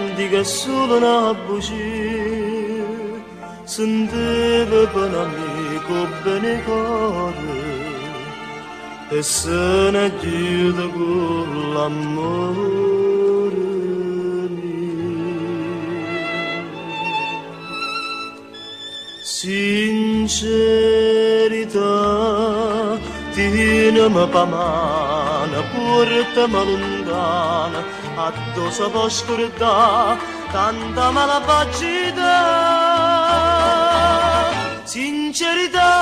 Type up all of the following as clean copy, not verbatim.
diga solo una bugia, senteva per un amico bene cuore e se ne chiude con l'amore mio. Sincerità, tienimi pa mano, portami lontana, addosso può scordare tanta malvagità. Sincerità,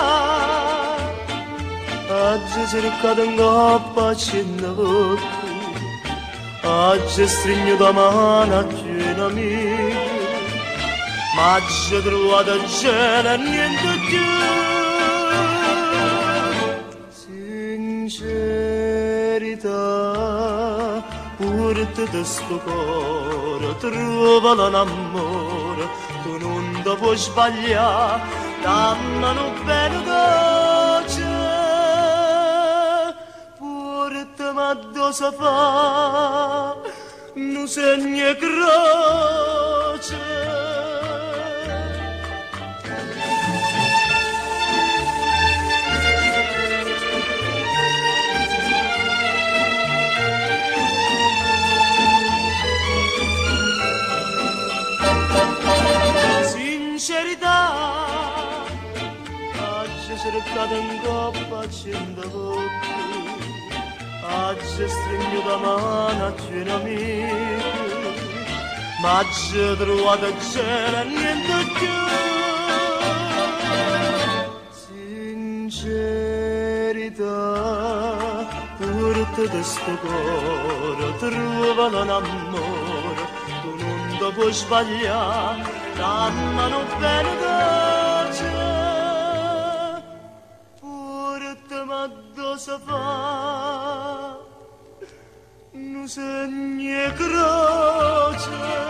oggi cercato in coppa accennavo qui, oggi stringo da mano a un amico, ma oggi trovato cielo e niente più. Sincerità, portati sto cuore, trova l'amore, tu non ti puoi sbagliare, dammelo bene dolce, portami addosso fa, non segna croce. Sincerità, oggi cercato in coppa accendavo qui, oggi stringo da mano a un amico, ma oggi trovato cielo e niente più. Sincerità, portati sto cuore, trova l'amore, tu non ti puoi sbagliare, dammelo bene dolce, portami addosso fa, non segna croce.